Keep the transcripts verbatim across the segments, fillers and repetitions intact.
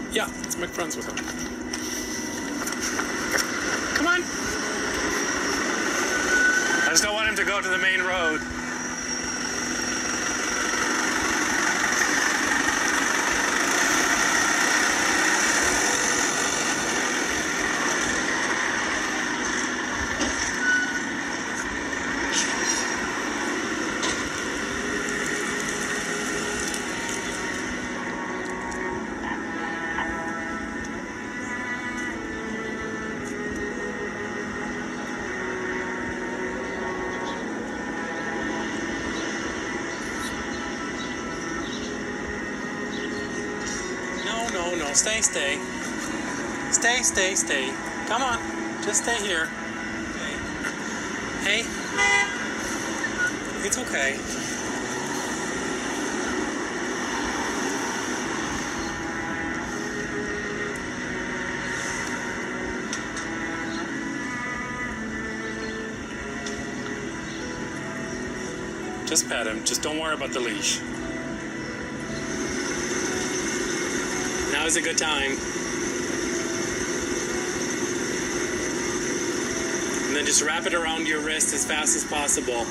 Yeah, let's make friends with him. Come on. I just don't want him to go to the main road. No, no, stay, stay. Stay, stay, stay. Come on, just stay here. Hey. Hey. It's okay. Just pet him. Just don't worry about the leash. Now is a good time. And then just wrap it around your wrist as fast as possible.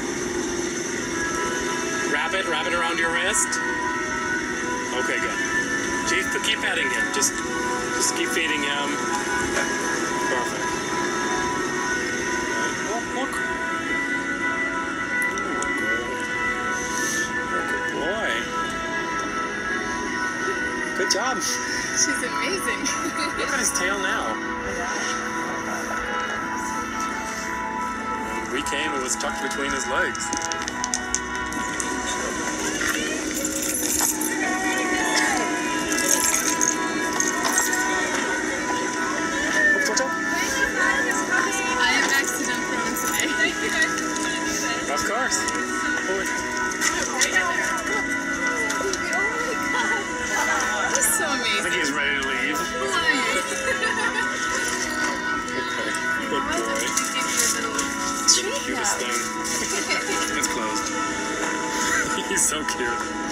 Wrap it, wrap it around your wrist. Okay, good. Keep, keep petting him. Just, just keep feeding him. Perfect. Look, look. Good boy. Good job. She's amazing. Look at his tail now. When we came, it was tucked between his legs. I am accident prone today. Thank you guys for doing this. Of course. Oh, So I amazing. think he's ready to leave. Nice. Okay. Good boy. Cutest thing. It's closed. He's so cute.